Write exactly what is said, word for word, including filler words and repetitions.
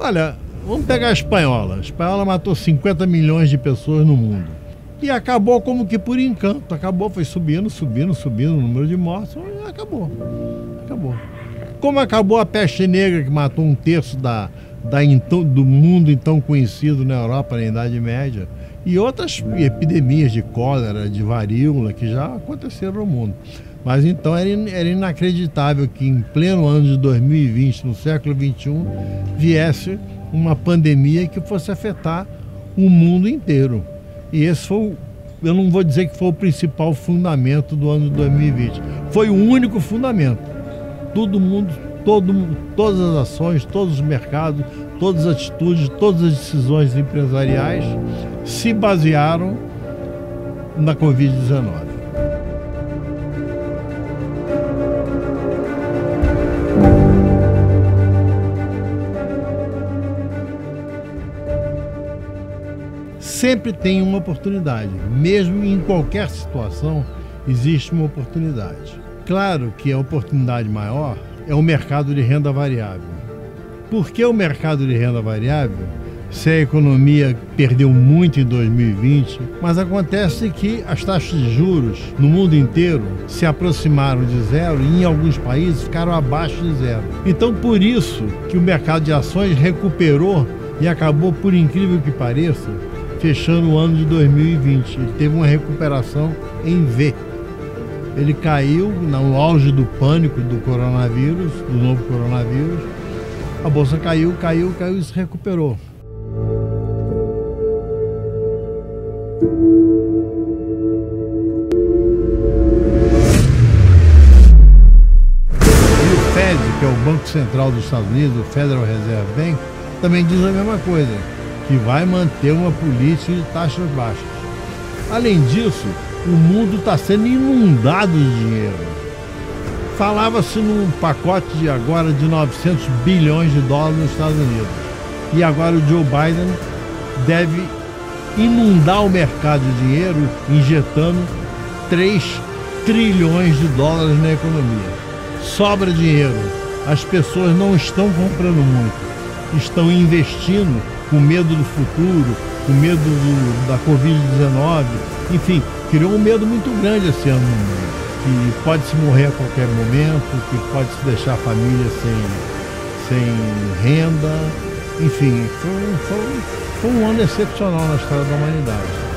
Olha, vamos pegar a espanhola. A espanhola matou cinquenta milhões de pessoas no mundo. E acabou como que por encanto. Acabou, foi subindo, subindo, subindo o número de mortos. E acabou. Acabou. Como acabou a peste negra, que matou um terço da, da, então, do mundo então conhecido na Europa na Idade Média. E outras epidemias de cólera, de varíola, que já aconteceram no mundo. Mas então era, in, era inacreditável que em pleno ano de dois mil e vinte, no século vinte e um, viesse uma pandemia que fosse afetar o mundo inteiro. E esse foi, o, eu não vou dizer que foi o principal fundamento do ano de dois mil e vinte. Foi o único fundamento. Todo mundo, todo, todas as ações, todos os mercados, todas as atitudes, todas as decisões empresariais se basearam na covid dezenove. Sempre tem uma oportunidade, mesmo em qualquer situação existe uma oportunidade. Claro que a oportunidade maior é o mercado de renda variável. Por que o mercado de renda variável? Se a economia perdeu muito em dois mil e vinte, mas acontece que as taxas de juros no mundo inteiro se aproximaram de zero e em alguns países ficaram abaixo de zero. Então por isso que o mercado de ações recuperou e acabou, por incrível que pareça, fechando o ano de dois mil e vinte. Ele teve uma recuperação em V. Ele caiu no auge do pânico do coronavírus, do novo coronavírus. A bolsa caiu, caiu, caiu e se recuperou. E o Fed, que é o Banco Central dos Estados Unidos, o Federal Reserve Bank, também diz a mesma coisa, que vai manter uma política de taxas baixas. Além disso, o mundo está sendo inundado de dinheiro. Falava-se num pacote de agora de novecentos bilhões de dólares nos Estados Unidos. E agora o Joe Biden deve inundar o mercado de dinheiro, injetando três trilhões de dólares na economia. Sobra dinheiro. As pessoas não estão comprando muito, estão investindo com medo do futuro, com medo do, da covid dezenove, enfim, criou um medo muito grande esse ano no mundo, que pode se morrer a qualquer momento, que pode se deixar a família sem, sem renda, enfim, foi, foi, foi um ano excepcional na história da humanidade.